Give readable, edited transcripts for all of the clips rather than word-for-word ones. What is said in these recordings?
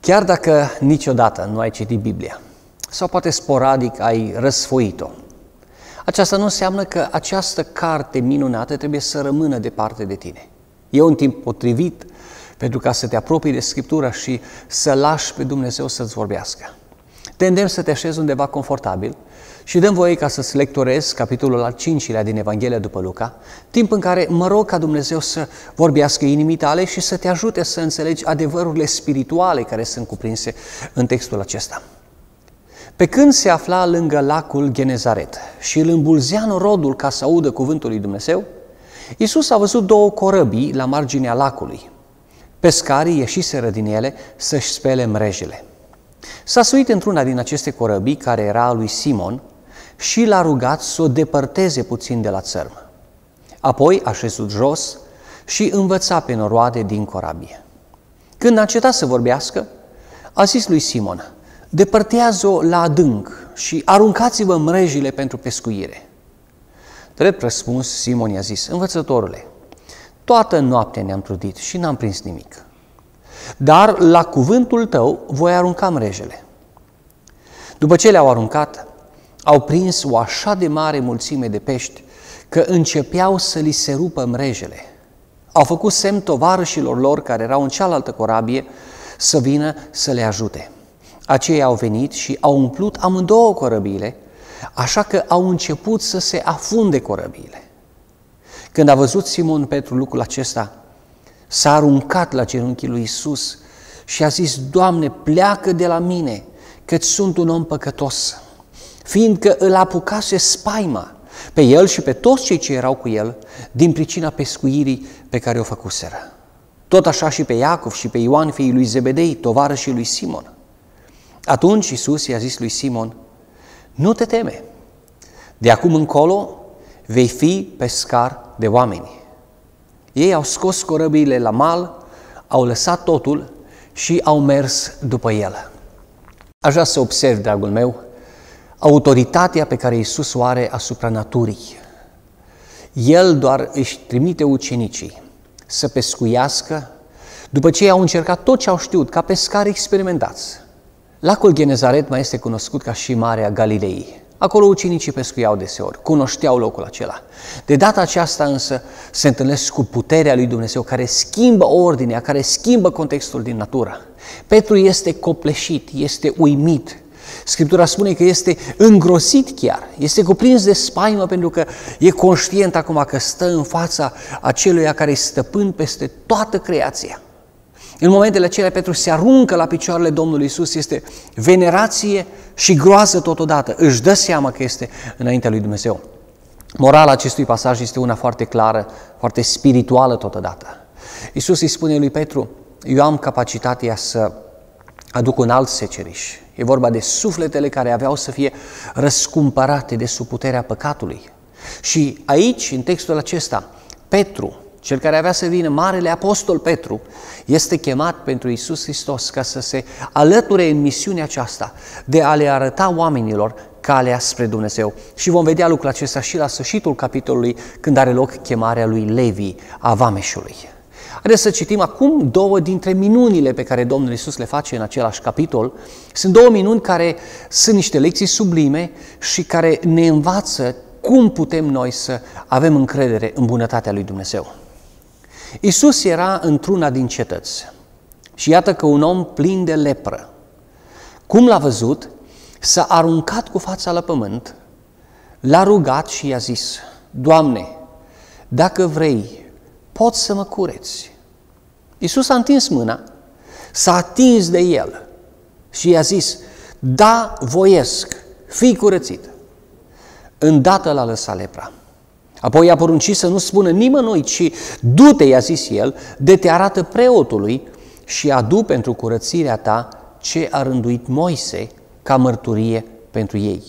Chiar dacă niciodată nu ai citit Biblia sau poate sporadic ai răsfoit-o, aceasta nu înseamnă că această carte minunată trebuie să rămână departe de tine. E un timp potrivit pentru ca să te apropii de Scriptură și să lași pe Dumnezeu să-ți vorbească. Te îndemn să te așezi undeva confortabil și dăm voie ca să-ți lectorezi capitolul al 5-lea din Evanghelia după Luca, timp în care mă rog ca Dumnezeu să vorbească inimii tale și să te ajute să înțelegi adevărurile spirituale care sunt cuprinse în textul acesta. Pe când se afla lângă lacul Genezaret și îl îmbulzea norodul ca să audă cuvântul lui Dumnezeu, Iisus a văzut două corăbii la marginea lacului. Pescarii ieșiseră din ele să-și spele mrejele. S-a suit într-una din aceste corăbii, care era a lui Simon, și l-a rugat să o depărteze puțin de la țărm. Apoi a șezut jos și învăța pe noroade din corabie. Când a încetat să vorbească, a zis lui Simon: depărtează-o la adânc și aruncați-vă mrejile pentru pescuire. Drept răspuns, Simon i-a zis: învățătorule, toată noaptea ne-am trudit și n-am prins nimic. Dar la cuvântul tău voi arunca mrejele. După ce le-au aruncat, au prins o așa de mare mulțime de pești că începeau să li se rupă mrejele. Au făcut semn tovarășilor lor care erau în cealaltă corabie să vină să le ajute. Aceia au venit și au umplut amândouă corăbiile, așa că au început să se afunde corăbiile. Când a văzut Simon Petru lucrul acesta, s-a aruncat la genunchii lui Iisus și a zis: Doamne, pleacă de la mine, căci sunt un om păcătos, fiindcă îl apucase spaima pe el și pe toți cei ce erau cu el din pricina pescuirii pe care o făcuseră. Tot așa și pe Iacov și pe Ioan, fiii lui Zebedei, tovarășii lui Simon. Atunci Iisus i-a zis lui Simon: nu te teme, de acum încolo vei fi pescar de oameni. Ei au scos corăbiile la mal, au lăsat totul și au mers după el. Aș vrea să observ, dragul meu, autoritatea pe care Iisus o are asupra naturii. El doar își trimite ucenicii să pescuiască după ce au încercat tot ce au știut ca pescari experimentați. Lacul Genezaret mai este cunoscut ca și Marea Galilei. Acolo ucenicii pescuiau deseori, cunoșteau locul acela. De data aceasta însă se întâlnesc cu puterea lui Dumnezeu care schimbă ordinea, care schimbă contextul din natură. Petru este copleșit, este uimit. Scriptura spune că este îngrosit chiar, este cuprins de spaimă pentru că e conștient acum că stă în fața aceluia care e stăpân peste toată creația. În momentele acelea Petru se aruncă la picioarele Domnului Iisus, este venerație și groază totodată. Își dă seama că este înaintea lui Dumnezeu. Morala acestui pasaj este una foarte clară, foarte spirituală totodată. Iisus îi spune lui Petru: eu am capacitatea să aduc un alt seceriș. E vorba de sufletele care aveau să fie răscumpărate de sub puterea păcatului. Și aici, în textul acesta, Petru, cel care avea să vină, Marele Apostol Petru, este chemat pentru Iisus Hristos ca să se alăture în misiunea aceasta de a le arăta oamenilor calea spre Dumnezeu. Și vom vedea lucrul acesta și la sfârșitul capitolului, când are loc chemarea lui Levi, a vameșului. Haideți să citim acum două dintre minunile pe care Domnul Iisus le face în același capitol. Sunt două minuni care sunt niște lecții sublime și care ne învață cum putem noi să avem încredere în bunătatea lui Dumnezeu. Iisus era într-una din cetăți și iată că un om plin de lepră, cum l-a văzut, s-a aruncat cu fața la pământ, l-a rugat și i-a zis: Doamne, dacă vrei, poți să mă cureți. Iisus a întins mâna, s-a atins de el și i-a zis: da, voiesc, fii curățit. Îndată l-a lăsat lepra. Apoi i-a poruncit să nu spună nimănui, ci du-te, i-a zis el, de te arată preotului și adu pentru curățirea ta ce a rânduit Moise ca mărturie pentru ei.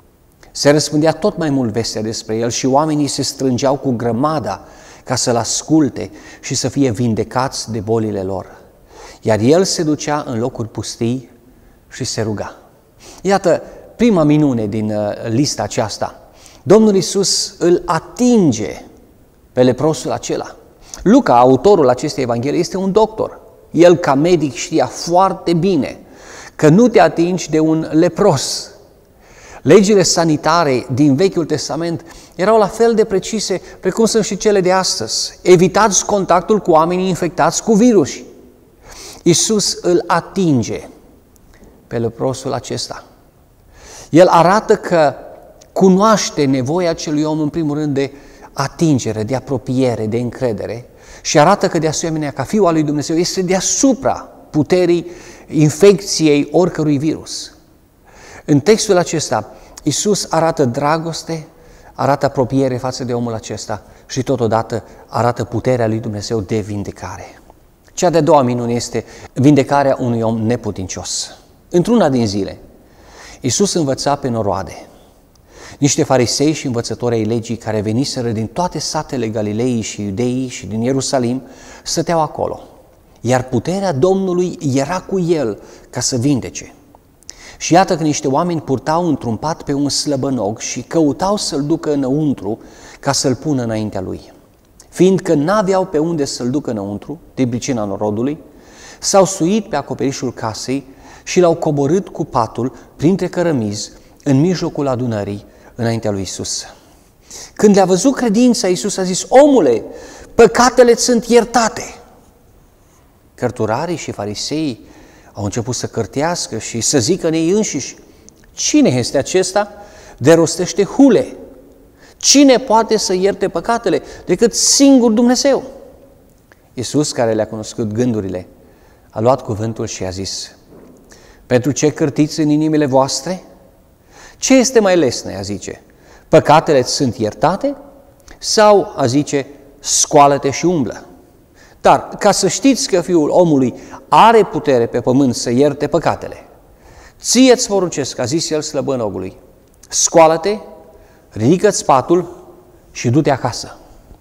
Se răspândea tot mai mult vestea despre el și oamenii se strângeau cu grămada ca să-l asculte și să fie vindecați de bolile lor. Iar el se ducea în locuri pustii și se ruga. Iată prima minune din lista aceasta. Domnul Iisus îl atinge pe leprosul acela. Luca, autorul acestei evanghelii, este un doctor. El, ca medic, știa foarte bine că nu te atingi de un lepros. Legile sanitare din Vechiul Testament erau la fel de precise precum sunt și cele de astăzi. Evitați contactul cu oamenii infectați cu virus. Iisus îl atinge pe leprosul acesta. El arată că cunoaște nevoia acelui om, în primul rând, de atingere, de apropiere, de încredere și arată că, de asemenea, ca Fiul al lui Dumnezeu este deasupra puterii infecției oricărui virus. În textul acesta, Iisus arată dragoste, arată apropiere față de omul acesta și totodată arată puterea lui Dumnezeu de vindecare. Cea de-a doua minune este vindecarea unui om neputincios. Într-una din zile, Iisus învăța pe noroade. Niște farisei și învățători ai legii care veniseră din toate satele Galilei și Iudeii și din Ierusalim stăteau acolo, iar puterea Domnului era cu el ca să vindece. Și iată că niște oameni purtau într-un pat pe un slăbănog și căutau să-l ducă înăuntru ca să-l pună înaintea lui. Fiindcă n-aveau pe unde să-l ducă înăuntru, de pricina norodului, s-au suit pe acoperișul casei și l-au coborât cu patul printre cărămizi în mijlocul adunării înaintea lui Iisus. Când le-a văzut credința, Iisus a zis: omule, păcatele sunt iertate. Cărturarii și fariseii au început să cârtească și să zică în ei înșiși: cine este acesta de rostește hule? Cine poate să ierte păcatele decât singur Dumnezeu? Iisus, care le-a cunoscut gândurile, a luat cuvântul și a zis: pentru ce cârtiți în inimile voastre? Ce este mai lesne, a zice? Păcatele sunt iertate? Sau, a zice, scoală-te și umblă? Dar, ca să știți că Fiul omului are putere pe pământ să ierte păcatele, ție-ți poruncesc, a zis el slăbănogului, scoală-te, ridică-ți patul și du-te acasă.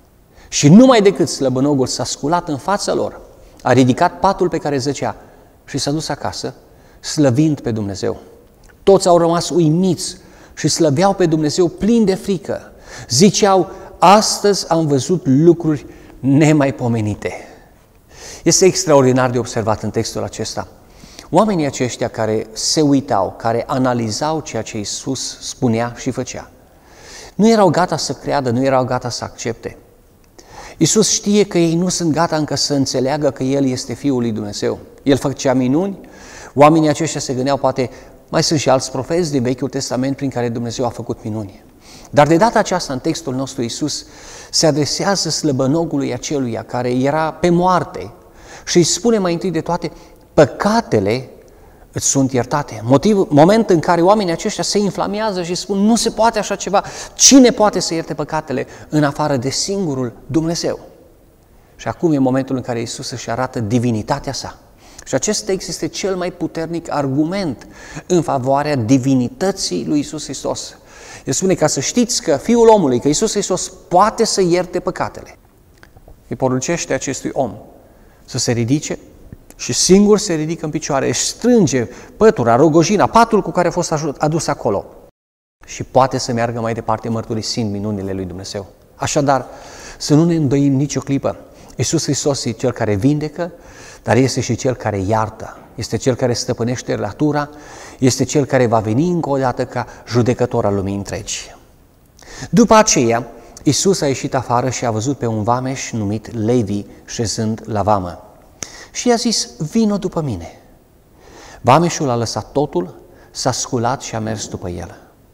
Și numai decât slăbănogul s-a sculat în fața lor, a ridicat patul pe care zăcea și s-a dus acasă, slăvind pe Dumnezeu. Toți au rămas uimiți și slăveau pe Dumnezeu plini de frică. Ziceau: astăzi am văzut lucruri nemaipomenite. Este extraordinar de observat în textul acesta. Oamenii aceștia care se uitau, care analizau ceea ce Iisus spunea și făcea, nu erau gata să creadă, nu erau gata să accepte. Iisus știe că ei nu sunt gata încă să înțeleagă că El este Fiul lui Dumnezeu. El făcea minuni, oamenii aceștia se gândeau: poate mai sunt și alți profeți din Vechiul Testament prin care Dumnezeu a făcut minuni. Dar de data aceasta, în textul nostru, Iisus se adresează slăbănogului aceluia care era pe moarte și îi spune mai întâi de toate: păcatele îți sunt iertate. Moment în care oamenii aceștia se inflamează și spun: nu se poate așa ceva. Cine poate să ierte păcatele în afară de singurul Dumnezeu? Și acum e momentul în care Iisus își arată divinitatea sa. Și acest text este cel mai puternic argument în favoarea divinității lui Iisus Hristos. El spune: ca să știți că Fiul omului, că Iisus Hristos poate să ierte păcatele. Îi poruncește acestui om să se ridice și singur se ridică în picioare, își strânge pătura, rogojina, patul cu care a fost adus acolo și poate să meargă mai departe mărturisind minunile lui Dumnezeu. Așadar, să nu ne îndoim nicio clipă. Iisus Hristos e Cel care vindecă, dar este și Cel care iartă, este Cel care stăpânește latura, este Cel care va veni încă o dată ca judecător al lumii întregi. După aceea, Iisus a ieșit afară și a văzut pe un vameș numit Levi șezând la vamă. Și i-a zis: vino după mine. Vameșul a lăsat totul, s-a sculat și a mers după el.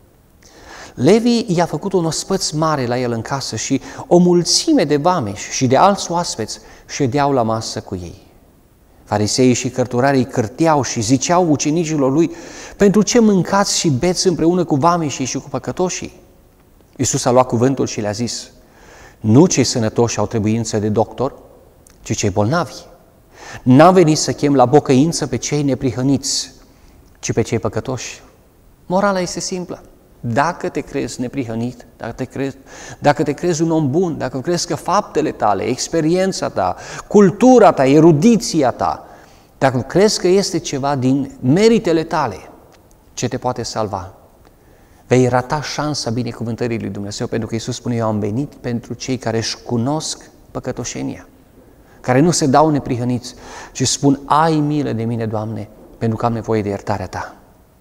Levi i-a făcut un ospăț mare la el în casă și o mulțime de vameși și de alți oaspeți ședeau la masă cu ei. Fariseii și cărturarii cârteau și ziceau ucenicilor lui: pentru ce mâncați și beți împreună cu vameșii și cu păcătoșii? Iisus a luat cuvântul și le-a zis: nu cei sănătoși au trebuință de doctor, ci cei bolnavi. N-am venit să chem la pocăință pe cei neprihăniți, ci pe cei păcătoși. Morala este simplă. Dacă te crezi neprihănit, dacă te crezi un om bun, dacă crezi că faptele tale, experiența ta, cultura ta, erudiția ta, dacă crezi că este ceva din meritele tale ce te poate salva, vei rata șansa binecuvântării lui Dumnezeu, pentru că Iisus spune: eu am venit pentru cei care își cunosc păcătoșenia. care nu se dau neprihăniți, ci spun, ai milă de mine, Doamne, pentru că am nevoie de iertarea Ta.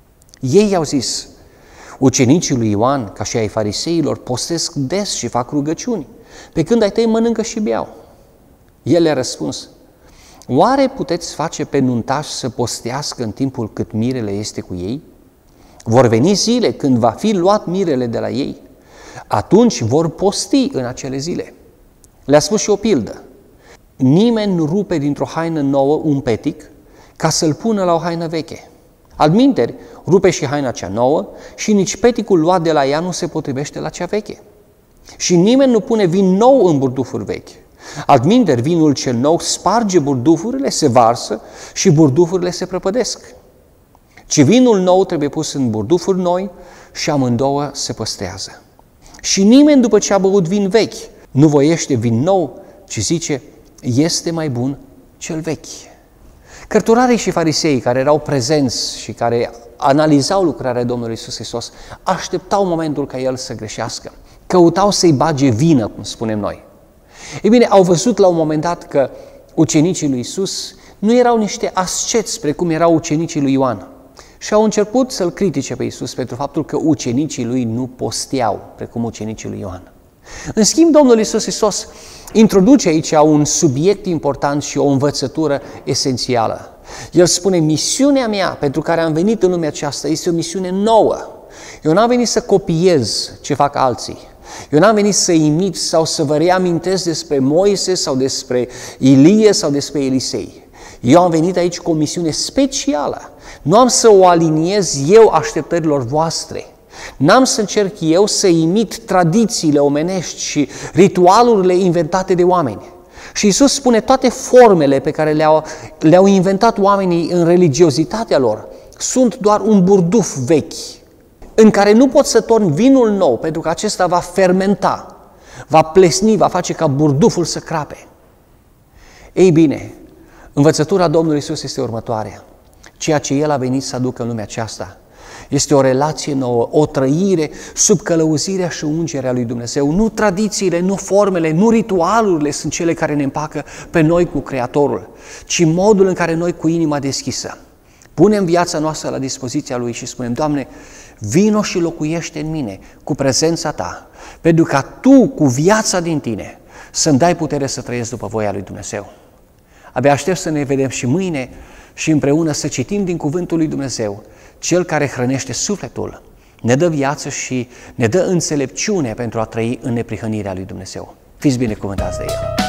Ei au zis, ucenicii lui Ioan, ca și ai fariseilor, postesc des și fac rugăciuni, pe când ai tăi mănâncă și beau. El le-a răspuns, oare puteți face pe nuntași să postească în timpul cât mirele este cu ei? Vor veni zile când va fi luat mirele de la ei. Atunci vor posti în acele zile. Le-a spus și o pildă. Nimeni nu rupe dintr-o haină nouă un petic ca să-l pună la o haină veche. Altminteri, rupe și haina cea nouă și nici peticul luat de la ea nu se potrivește la cea veche. Și nimeni nu pune vin nou în burdufuri vechi. Altminteri, vinul cel nou sparge burdufurile, se varsă și burdufurile se prăpădesc. Ci vinul nou trebuie pus în burdufuri noi și amândouă se păstrează. Și nimeni după ce a băut vin vechi nu voiește vin nou, ci zice, este mai bun cel vechi. Cărturarii și fariseii care erau prezenți și care analizau lucrarea Domnului Iisus Hristos, așteptau momentul ca El să greșească. Căutau să-i bage vină, cum spunem noi. Ei bine, au văzut la un moment dat că ucenicii lui Iisus nu erau niște asceți precum erau ucenicii lui Ioan. Și au început să-L critice pe Iisus pentru faptul că ucenicii lui nu posteau, precum ucenicii lui Ioan. În schimb, Domnul Iisus Hristos introduce aici un subiect important și o învățătură esențială. El spune, misiunea mea pentru care am venit în lumea aceasta este o misiune nouă. Eu n-am venit să copiez ce fac alții. Eu n-am venit să imit sau să vă reamintesc despre Moise sau despre Ilie sau despre Elisei. Eu am venit aici cu o misiune specială. Nu am să o aliniez eu așteptărilor voastre. N-am să încerc eu să imit tradițiile omenești și ritualurile inventate de oameni. Și Iisus spune toate formele pe care le-au inventat oamenii în religiozitatea lor sunt doar un burduf vechi, în care nu pot să torn vinul nou, pentru că acesta va fermenta, va plesni, va face ca burduful să crape. Ei bine, învățătura Domnului Iisus este următoarea. Ceea ce El a venit să aducă în lumea aceasta este o relație nouă, o trăire sub călăuzirea și ungerea lui Dumnezeu. Nu tradițiile, nu formele, nu ritualurile sunt cele care ne împacă pe noi cu Creatorul, ci modul în care noi cu inima deschisă punem viața noastră la dispoziția Lui și spunem, Doamne, vino și locuiește în mine cu prezența Ta, pentru ca Tu, cu viața din Tine, să-mi dai putere să trăiesc după voia lui Dumnezeu. Abia aștept să ne vedem și mâine și împreună să citim din Cuvântul lui Dumnezeu, Cel care hrănește sufletul, ne dă viață și ne dă înțelepciune pentru a trăi în neprihănirea lui Dumnezeu. Fiți binecuvântați de El!